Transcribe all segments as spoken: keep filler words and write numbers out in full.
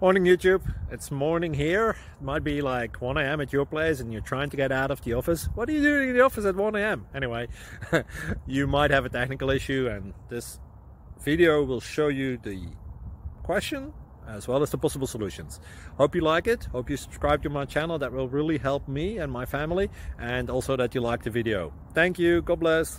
Morning YouTube, it's morning here. It might be like one A M at your place and you're trying to get out of the office. What are you doing in the office at one A M? Anyway, you might have a technical issue and this video will show you the question as well as the possible solutions. Hope you like it, hope you subscribe to my channel. That will really help me and my family, and also that you like the video. Thank you, God bless.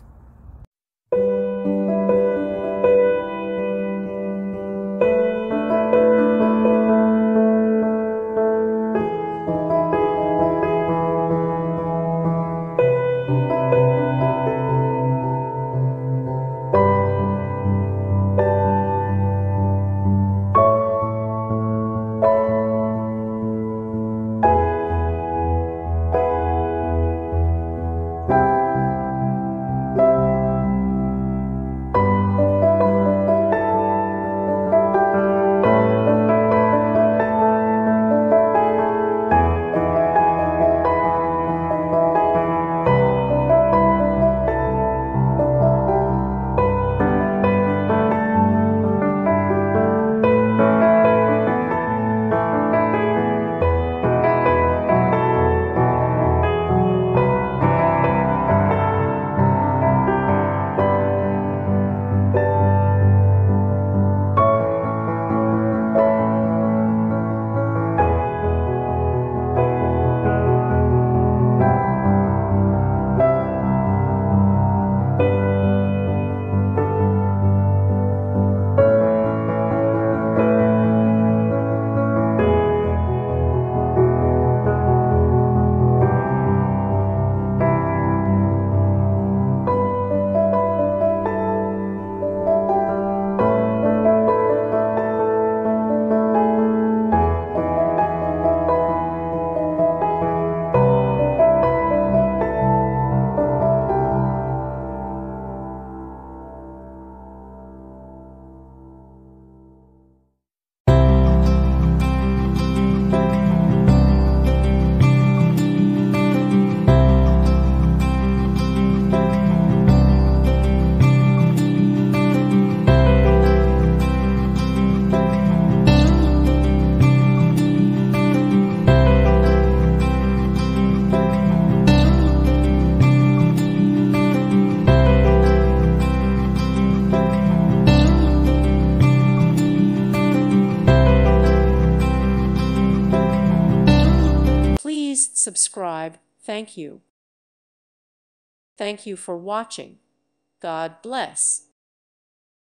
Please subscribe. Thank you. Thank you for watching. God bless.